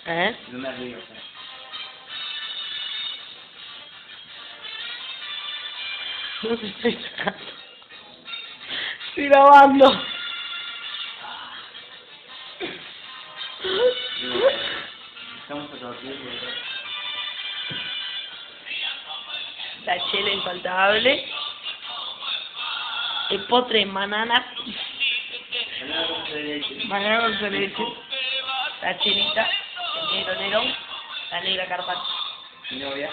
¿Eh? No me río, No te estoy sacando. Estoy grabando. Estamos a todo tiempo. La chela infaltable. El postre de banana. Banana con leche. La chelita. El negro Nerón. La negra Carpaccio. Mi novia.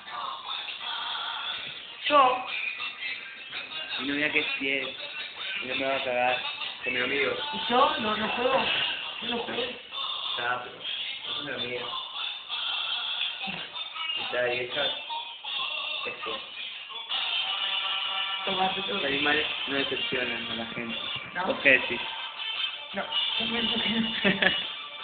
Yo. Mi novia que es fiel. Y no me va a cagar. Con mi amigo. ¿Y yo? No juego. Yo no juego. Está, pero. Es mi amiga. Está ahí, ella. Esto. Tomaste todo. Los animales no decepcionan a la gente. ¿No? ¿Vos qué decís? No. Yo pienso que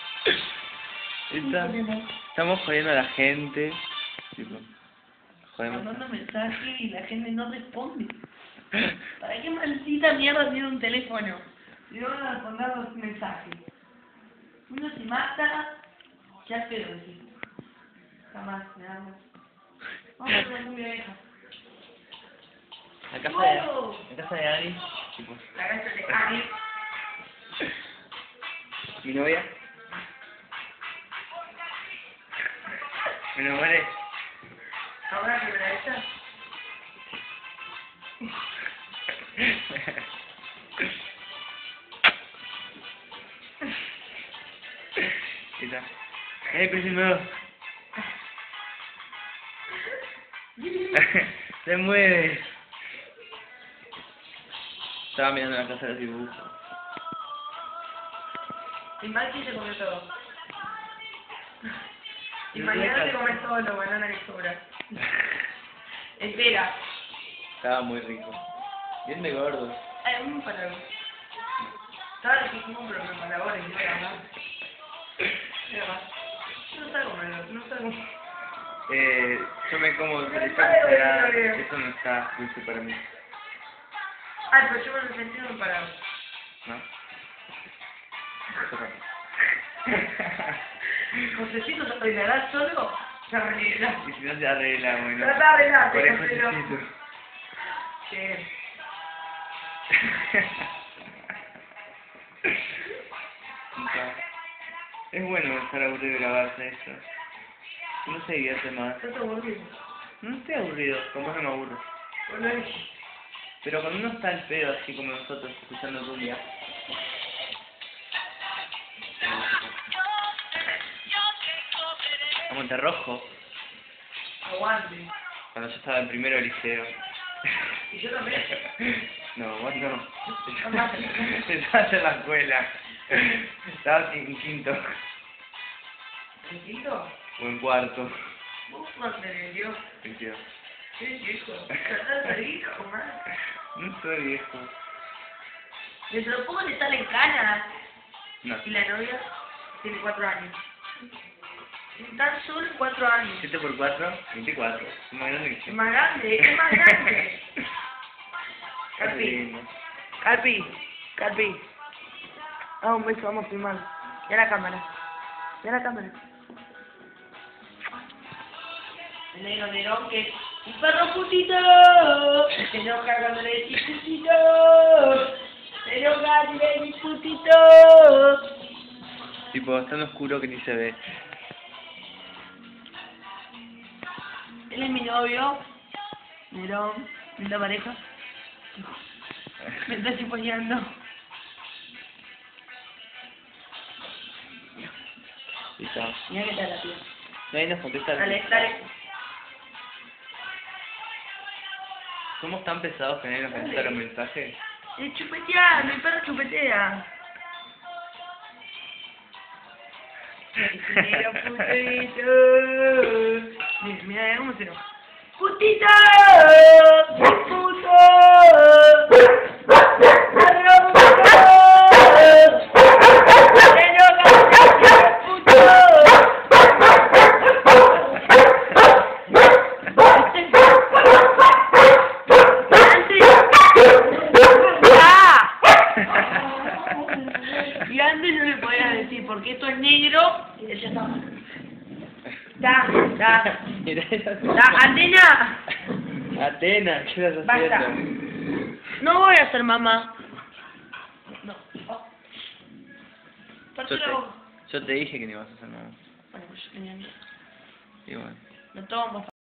Estamos jodiendo a la gente. Tipo, jodemos. mandando mensajes y la gente no responde. ¿Para qué maldita mierda tiene un teléfono? Si no van a responder los mensajes. Uno se mata, ya espero decir. Jamás, me da más. Vamos a hacer una cumbia vieja. La casa de Ari. Tipo, La casa de Ari. mi novia. Me enamoré. Ahora que me la echas. ¿Qué tal? Presi nuevo. Se mueve. Estaba mirando la casa de los dibujos. Y Maki se comió todo. Y No mañana sé te qué comes todo lo banana que sobra. Entera. Estaba muy rico. Bien de gordo. Ay, un empalago. ¿Sabes que hicimos un problema de empalagores? Y no era más. Era más. No salgo menos, no salgo. Yo me como Ay, eso no está dulce para mí. Ay, pero yo me lo sentí un empalago. ¿No? Eso Josecito, ¿se arreglará solo? Se arregla. y si no se arregla, bueno. Trata de arreglarte, Por eso Joselo. necesito. Che. Es bueno estar aburrido de grabarse esto. Uno se divierte más. ¿Estás aburrido? No estoy aburrido, como no me aburro. Bueno, Pero cuando uno está al pedo, así como nosotros, escuchando cumbia. A Monterrojo, aguante. cuando yo estaba en primero de liceo. Y yo también. No, vos no. Jamás. Estabas en la escuela. Estabas en quinto. ¿En quinto? O en cuarto. ¿Vos cuánto tenés, Dios? Quinto. ¿Qué viejo? ¿Tratás de hijo, man? No soy viejo. Dentro de poco le salen canas. No. Y la novia tiene 4 años. Tan solo 4 años. 7 por 4, 24. Es más grande que Es yo. más grande, es más grande. Qué Carpi, lindo. Carpi. Ah, un beso, vamos a filmar. Ya la cámara. El negro Nerón que es un perro putito. Se enoja cuando le decís putito. Se enoja si le decís putito. Tipo, es tan oscuro que ni se ve. Él es mi novio. Nerón, linda pareja. Me está chiponeando. Y chao. Mira qué tal la tía. No, ahí nos contesta. Dale, dale. ¿Somos tan pesados que nadie nos contesta los mensajes? Chupetea, mi perro chupetea. Negro putito. Mira cómo se enoja. ¡Putito! ¡Puto! ¡Perro puto! ¡Se enoja, puto! Y antes no le podía decir porque esto es negro y ella está mal. Ya, ya. Mira esa... Ya, Atena. Atena, ¿qué estás Basta. haciendo? No voy a ser mamá. No. Oh. Parte la boca. Yo te dije que no ibas a hacer nada. Bueno, pues yo tenía miedo. Y bueno. No tomo